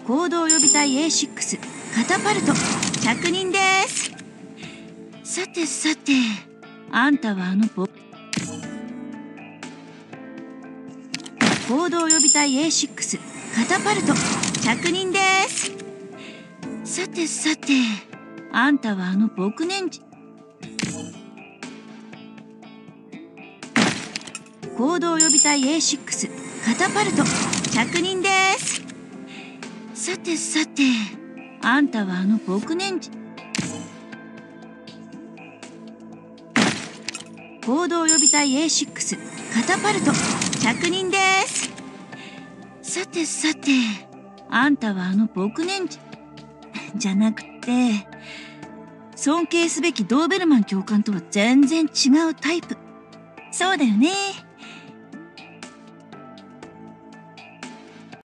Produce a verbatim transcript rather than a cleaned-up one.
行動予備隊 エーシックス カタパルト着任です。さてさて、あんたはあのボ行動予備隊 エーシックス カタパルト着任です。さてさて、あんたはあの僕年次行動予備隊 エーシックス カタパルト着任です。さてさて、あんたはあの僕年次行動予備隊 エーシックス カタパルト着任です。さてさて、あんたはあの僕年次じゃなくて、尊敬すべきドーベルマン教官とは全然違うタイプ。そうだよね。